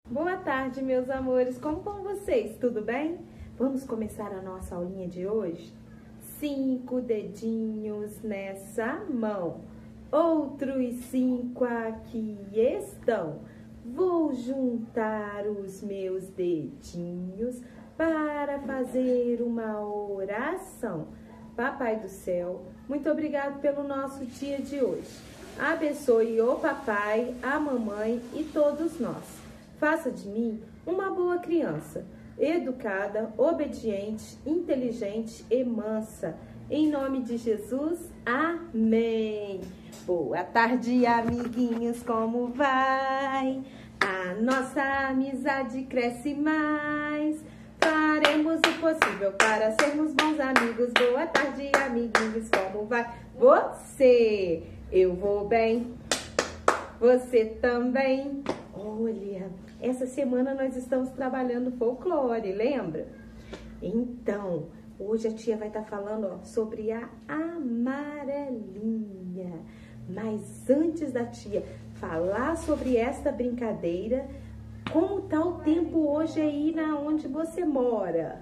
Boa tarde, meus amores. Como vão vocês? Tudo bem? Vamos começar a nossa aulinha de hoje? 5 dedinhos nessa mão, outros 5 aqui estão. Vou juntar os meus dedinhos para fazer uma oração. Papai do céu, muito obrigado pelo nosso dia de hoje. Abençoe o papai, a mamãe e todos nós. Faça de mim uma boa criança, educada, obediente, inteligente e mansa. Em nome de Jesus, amém. Boa tarde, amiguinhos, como vai? A nossa amizade cresce mais. Faremos o possível para sermos bons amigos. Boa tarde, amiguinhos, como vai você? Eu vou bem, você também. Olha, essa semana nós estamos trabalhando folclore, lembra? Então, hoje a tia vai estar falando sobre a amarelinha. Mas antes da tia falar sobre esta brincadeira, como tá o tempo hoje aí na onde você mora?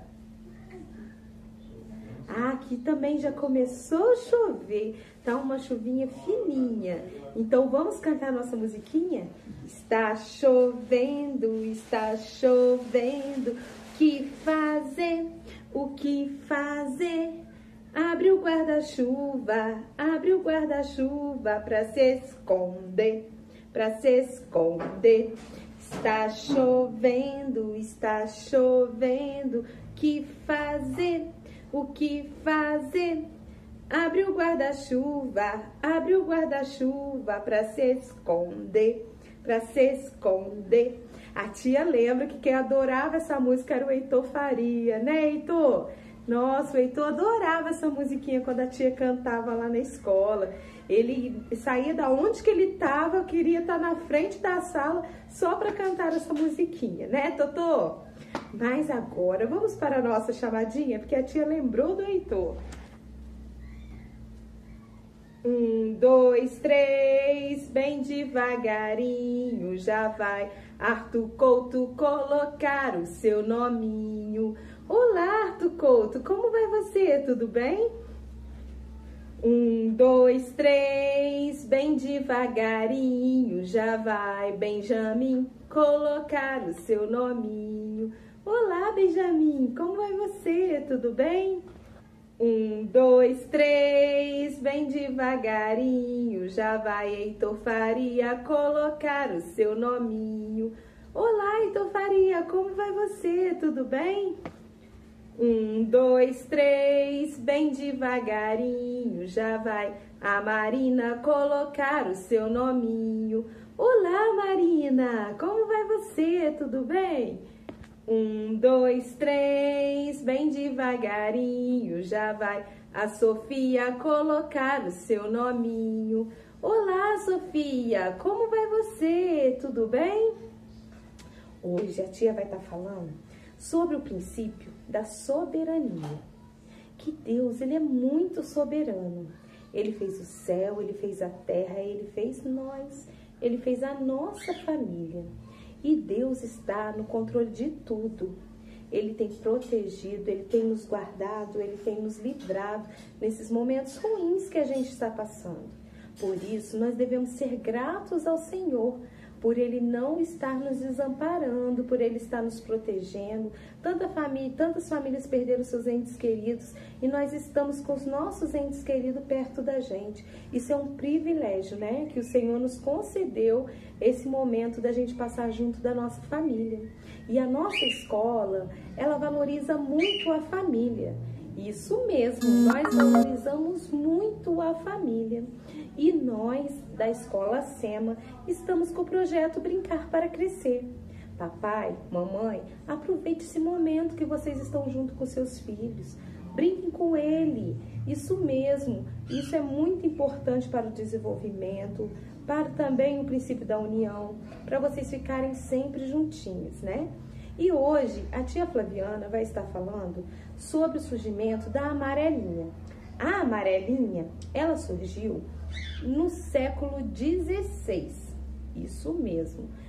Aqui também já começou a chover, tá uma chuvinha fininha. Então vamos cantar nossa musiquinha? Está chovendo, o que fazer? O que fazer? Abre o guarda-chuva para se esconder, Está chovendo, que fazer? O que fazer? Abre o guarda-chuva para se esconder, A tia lembra que quem adorava essa música era o Heitor Faria, né, Heitor? Nossa, o Heitor adorava essa musiquinha quando a tia cantava lá na escola. Ele saía da onde que ele estava, queria estar na frente da sala só para cantar essa musiquinha, né, Totô? Mas agora vamos para a nossa chamadinha, porque a tia lembrou do Heitor. 1, 2, 3, bem devagarinho já vai Arthur Couto colocar o seu nominho. Olá, Arthur Couto, como vai você? Tudo bem? 1, 2, 3, bem devagarinho já vai Benjamin colocar o seu nominho. Olá, Benjamin, como vai você? Tudo bem? 1, 2, 3, bem devagarinho já vai Heitor Faria colocar o seu nominho. Olá, Heitor Faria, como vai você? Tudo bem? 1, 2, 3, bem devagarinho já vai a Marina colocar o seu nominho. Olá, Marina, como vai você? Tudo bem? 1, 2, 3, bem devagarinho já vai a Sofia colocar o seu nominho. Olá, Sofia, como vai você? Tudo bem? Hoje a tia vai estar falando sobre o princípio da soberania. Que Deus, ele é muito soberano. Ele fez o céu, ele fez a terra, ele fez nós, ele fez a nossa família. E Deus está no controle de tudo. Ele tem protegido, ele tem nos guardado, ele tem nos livrado nesses momentos ruins que a gente está passando. Por isso, nós devemos ser gratos ao Senhor, por Ele não estar nos desamparando, por Ele estar nos protegendo. Tantas famílias perderam seus entes queridos e nós estamos com os nossos entes queridos perto da gente. Isso é um privilégio, né? Que o Senhor nos concedeu esse momento da gente passar junto da nossa família. E a nossa escola, ela valoriza muito a família. Isso mesmo, nós valorizamos muito a família. E nós, da Escola SEMA, estamos com o projeto Brincar para Crescer. Papai, mamãe, aproveite esse momento que vocês estão junto com seus filhos. Brinquem com ele. Isso mesmo, isso é muito importante para o desenvolvimento, para também o princípio da união, para vocês ficarem sempre juntinhos, né? E hoje a tia Flaviana vai estar falando sobre o surgimento da amarelinha. A amarelinha, ela surgiu no século XVI, isso mesmo.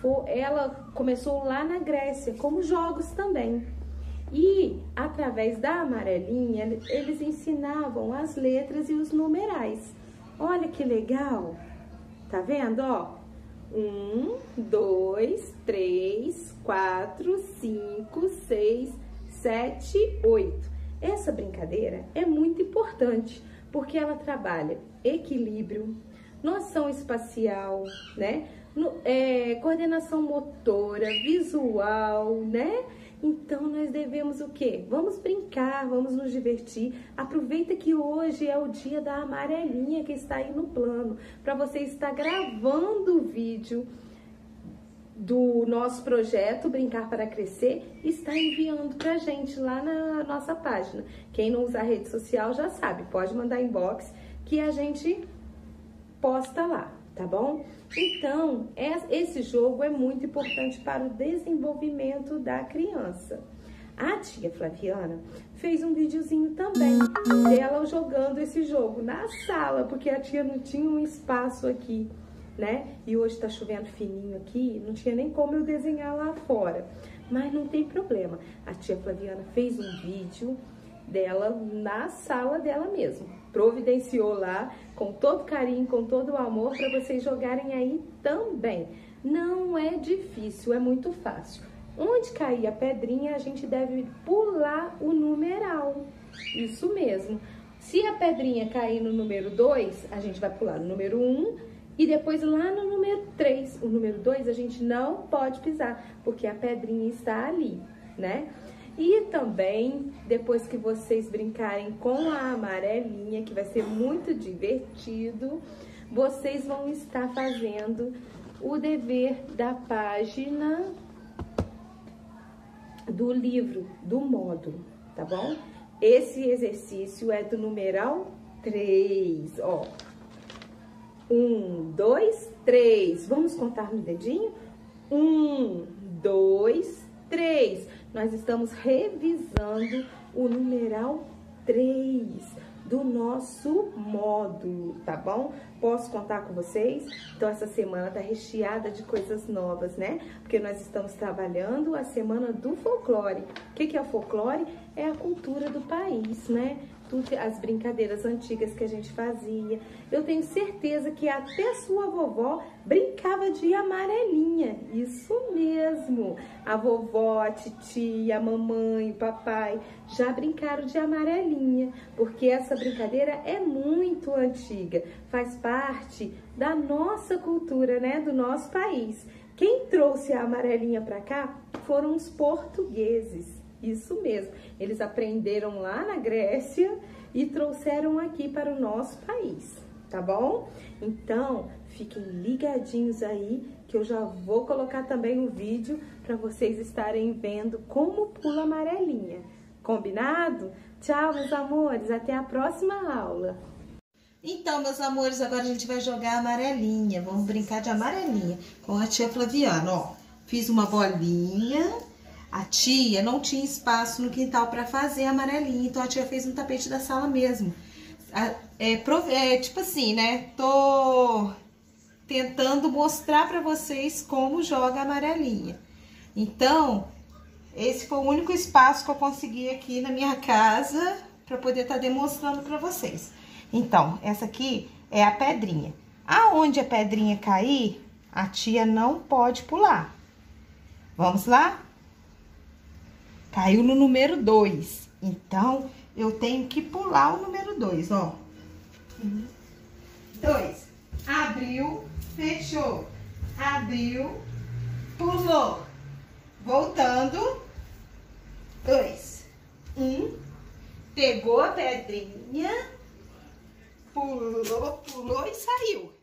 ela começou lá na Grécia, como jogos também. E através da amarelinha, eles ensinavam as letras e os numerais. Olha que legal! Tá vendo, ó? 1, 2, 3, 4, 5, 6, 7, 8. Essa brincadeira é muito importante, porque ela trabalha equilíbrio, noção espacial, né? Coordenação motora, visual, né? Então, nós devemos o quê? Vamos brincar, vamos nos divertir. Aproveita que hoje é o dia da amarelinha que está aí no plano, para você estar gravando o vídeo do nosso projeto Brincar para Crescer e está enviando pra gente lá na nossa página. Quem não usa a rede social já sabe, pode mandar inbox que a gente posta lá, tá bom? Então, esse jogo é muito importante para o desenvolvimento da criança. A tia Flaviana fez um videozinho também dela jogando esse jogo na sala, porque a tia não tinha um espaço aqui, né? E hoje tá chovendo fininho aqui, não tinha nem como eu desenhar lá fora. Mas não tem problema. A tia Flaviana fez um vídeo dela na sala dela mesmo. Providenciou lá com todo carinho, com todo o amor para vocês jogarem aí também. Não é difícil, é muito fácil. Onde cair a pedrinha, a gente deve pular o numeral. Isso mesmo. Se a pedrinha cair no número 2, a gente vai pular no número 1 e depois lá no número 3. O número 2 a gente não pode pisar, porque a pedrinha está ali, né? E também, depois que vocês brincarem com a amarelinha, que vai ser muito divertido, vocês vão estar fazendo o dever da página do livro, do módulo, tá bom? Esse exercício é do numeral 3, ó. 1, 2, 3. Vamos contar no dedinho? 1, 2, 3. Nós estamos revisando o numeral 3 do nosso módulo, tá bom? Posso contar com vocês? Então, essa semana tá recheada de coisas novas, né? Porque nós estamos trabalhando a semana do folclore. O que é o folclore? É a cultura do país, né? As brincadeiras antigas que a gente fazia. Eu tenho certeza que até sua vovó brincava de amarelinha. Isso mesmo. A vovó, a titia, a mamãe, o papai já brincaram de amarelinha, porque essa brincadeira é muito antiga. Faz parte da nossa cultura, né? Do nosso país. Quem trouxe a amarelinha para cá foram os portugueses. Isso mesmo, eles aprenderam lá na Grécia e trouxeram aqui para o nosso país, tá bom? Então, fiquem ligadinhos aí, que eu já vou colocar também um vídeo para vocês estarem vendo como pula a amarelinha. Combinado? Tchau, meus amores, até a próxima aula. Então, meus amores, agora a gente vai jogar a amarelinha, vamos brincar de amarelinha com a tia Flaviana, ó. Fiz uma bolinha. A tia não tinha espaço no quintal para fazer amarelinha, então a tia fez um tapete da sala mesmo. Tipo assim, né? Tô tentando mostrar para vocês como joga a amarelinha. Então, esse foi o único espaço que eu consegui aqui na minha casa para poder estar demonstrando para vocês. Então, essa aqui é a pedrinha. Aonde a pedrinha cair, a tia não pode pular. Vamos lá? Caiu no número 2. Então, eu tenho que pular o número 2, ó. 2. Abriu, fechou. Abriu, pulou. Voltando. 2. 1. Pegou a pedrinha. Pulou e saiu.